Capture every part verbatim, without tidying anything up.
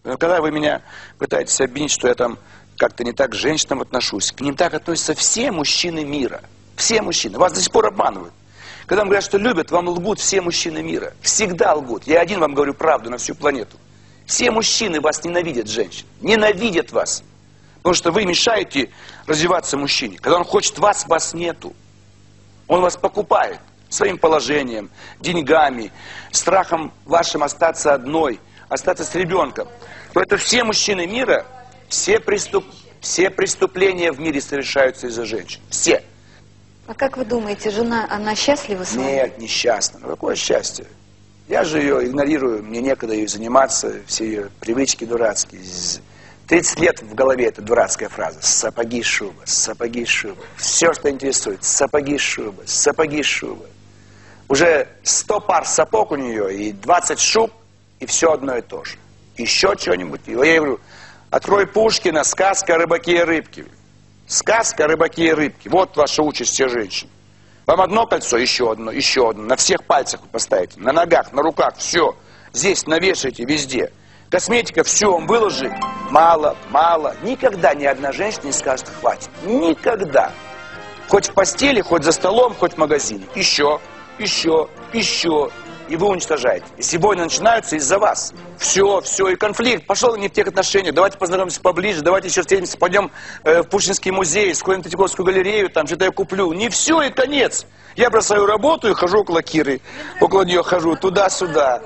Но когда вы меня пытаетесь обвинить, что я там как-то не так к женщинам отношусь, к ним так относятся все мужчины мира. Все мужчины. Вас до сих пор обманывают. Когда вам говорят, что любят, вам лгут все мужчины мира. Всегда лгут. Я один вам говорю правду на всю планету. Все мужчины вас ненавидят, женщин. Ненавидят вас. Потому что вы мешаете развиваться мужчине. Когда он хочет вас, вас нету. Он вас покупает своим положением, деньгами, страхом вашим остаться одной, остаться с ребенком. То это все мужчины мира, все, преступ... все преступления в мире совершаются из-за женщин. Все. А как вы думаете, жена, она счастлива с вами? Нет, несчастна. Ну какое счастье? Я же ее игнорирую, мне некогда ее заниматься, все ее привычки дурацкие. тридцать лет в голове эта дурацкая фраза. Сапоги, шуба, сапоги, шуба. Все, что интересует. Сапоги, шуба, сапоги, шуба. Уже сто пар сапог у нее и двадцать шуб, и все одно и то же. Еще что-нибудь. Я ей говорю, открой Пушкина, сказка о рыбаке и рыбке. Сказка о рыбаке и рыбке. Вот ваша участь, все женщины. Вам одно кольцо, еще одно, еще одно. На всех пальцах поставите, на ногах, на руках, все. Здесь навешайте везде. Косметика, все, вам выложи. Мало, мало. Никогда ни одна женщина не скажет, хватит. Никогда. Хоть в постели, хоть за столом, хоть в магазине. Еще, еще, еще. И вы уничтожаете. Если войны начинаются из-за вас. Все, все, и конфликт. Пошел не в тех отношениях. Давайте познакомимся поближе. Давайте еще встретимся, пойдем э, в Пушкинский музей, сходим в Третьяковскую галерею, там что-то я куплю. Не все, и конец. Я бросаю работу и хожу около Киры. Около нее хожу, туда-сюда.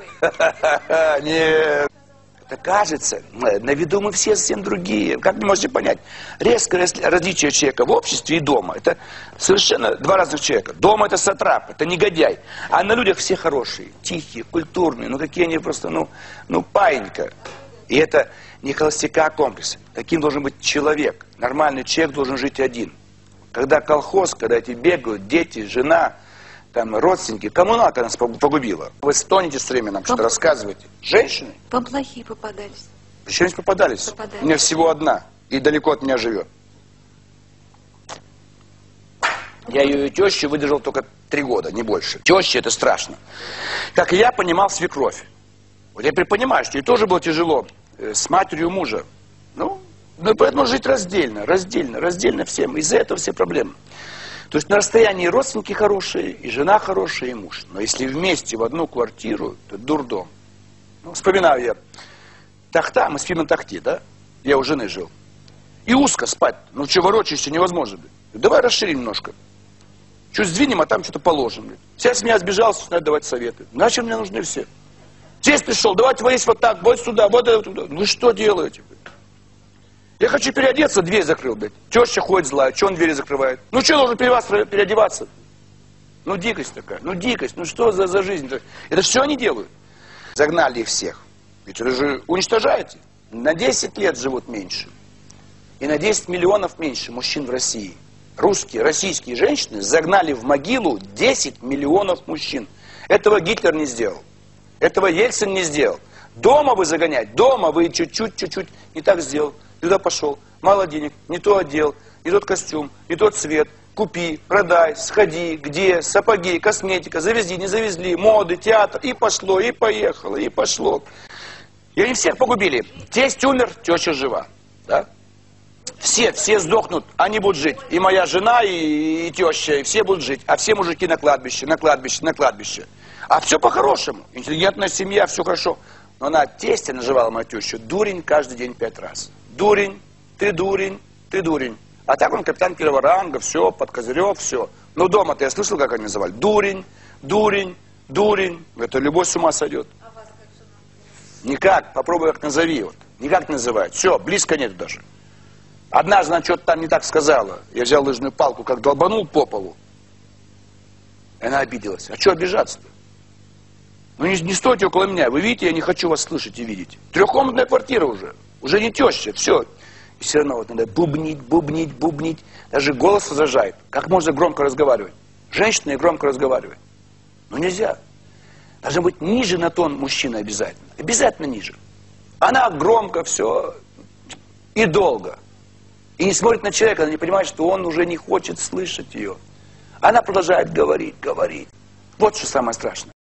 Нет. Это кажется, на виду мы все совсем другие. Как вы можете понять? Резкое различие человека в обществе и дома. Это совершенно два разных человека. Дома это сатрап, это негодяй. А на людях все хорошие, тихие, культурные. Ну какие они просто, ну, ну паинька. И это не холостяка комплекс. Таким должен быть человек. Нормальный человек должен жить один. Когда колхоз, когда эти бегают, дети, жена... Там родственники, коммуналка нас погубила. Вы стонете все время нам, что-то рассказываете. Женщины? Вам плохие попадались. Причем здесь попадались? Попадались. У меня всего одна. И далеко от меня живет. Я ее тещу выдержал только три года, не больше. Теща это страшно. Как и я понимал свекровь. Вот я теперь понимаю, что ей тоже было тяжело с матерью мужа. Ну, ну поэтому жить раздельно, раздельно, раздельно всем. Из-за этого все проблемы. То есть на расстоянии родственники хорошие, и жена хорошая, и муж. Но если вместе в одну квартиру, то дурдом. Ну, вспоминаю я. Тахта, мы спим на тахте, да? Я у жены жил. И узко спать. Ну что, ворочаешься невозможно. Давай расширим немножко. Чуть сдвинем, а там что-то положим. Вся семья сбежалась, начинает давать советы. Зачем мне нужны все? Тесть пришел, давайте вылезь вот так, вот сюда, вот туда. Вы что делаете? Я хочу переодеться, дверь закрыл, блядь. Теща ходит злая, что он двери закрывает? Ну что, должен перед вас переодеваться? Ну дикость такая, ну дикость, ну что за, за жизнь? Это все они делают. Загнали их всех. Ведь вы же уничтожаете. На десять лет живут меньше. И на десять миллионов меньше мужчин в России. Русские, российские женщины загнали в могилу десять миллионов мужчин. Этого Гитлер не сделал. Этого Ельцин не сделал. Дома вы загонять, дома вы чуть-чуть, чуть-чуть не так сделал. Туда пошел, мало денег, не то одел, не тот костюм, не тот цвет. Купи, продай, сходи, где, сапоги, косметика, завезли, не завезли, моды, театр. И пошло, и поехало, и пошло. И они всех погубили. Тесть умер, теща жива. Да? Все, все сдохнут, они будут жить. И моя жена, и, и теща, и все будут жить. А все мужики на кладбище, на кладбище, на кладбище. А все по-хорошему. Интеллигентная семья, все хорошо. Но она тестя называла мою тещу дурень каждый день пять раз. Дурень, ты дурень, ты дурень. А так он капитан первого ранга, все, под козырек, все. Но дома-то я слышал, как они называли. Дурень, дурень, дурень. Это любовь с ума сойдет. А вас как жена? Никак, попробуй как назови. Вот. Никак называют. Все, близко нет даже. Однажды она что-то там не так сказала. Я взял лыжную палку, как долбанул по полу. И она обиделась. А что обижаться-то? Ну не, не стойте около меня. Вы видите, я не хочу вас слышать и видеть. Трехкомнатная квартира уже. Уже не теща, все. И все равно вот надо бубнить, бубнить, бубнить. Даже голос зажает. Как можно громко разговаривать? Женщина и громко разговаривает. Ну нельзя. Должен быть ниже на тон мужчины обязательно. Обязательно ниже. Она громко все и долго. И не смотрит на человека, она не понимает, что он уже не хочет слышать ее. Она продолжает говорить, говорить. Вот что самое страшное.